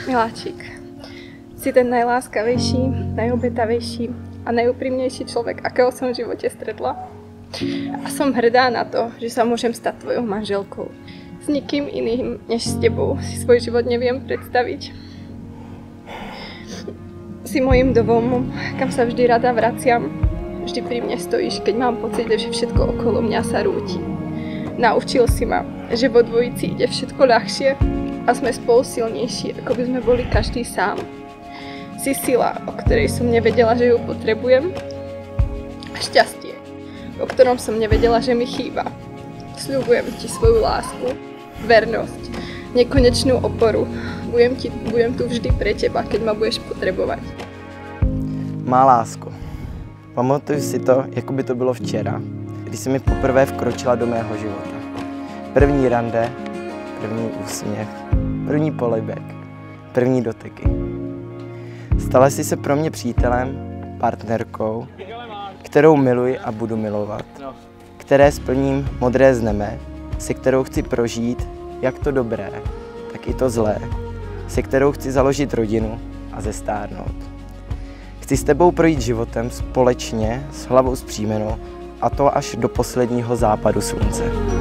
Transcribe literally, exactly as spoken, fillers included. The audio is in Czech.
Miláčik, si ten najláskavejší, najobetavejší a najúprimnejší človek, akého som v živote stretla. A som hrdá na to, že sa môžem stať tvojou manželkou. S nikým iným než s tebou si svoj život neviem predstaviť. Si mojím domovom, kam sa vždy rada vraciam. Vždy pri mne stojíš, keď mám pocit, že všetko okolo mňa sa rúti. Naučil si ma, že vo dvojici ide všetko ľahšie a sme spolu silnejší, ako by sme boli každý sám. Si sila, o ktorej som nevedela, že ju potrebujem. Šťastie, o ktorom som nevedela, že mi chýba. Sľubujem ti svoju lásku, vernosť, nekonečnú oporu. Budem, ti, budem tu vždy pre teba, keď ma budeš potrebovať. Má lásko, pamatuju si to, jako by to bylo včera, když jsi mi poprvé vkročila do mého života. První rande, první úsměv, první polibek, první doteky. Stala jsi se pro mě přítelem, partnerkou, kterou miluji a budu milovat, které splním modré z nebe, se kterou chci prožít jak to dobré, tak i to zlé, se kterou chci založit rodinu a zestárnout. Chci s tebou projít životem společně, s hlavou zpříjmenou, a to až do posledního západu slunce.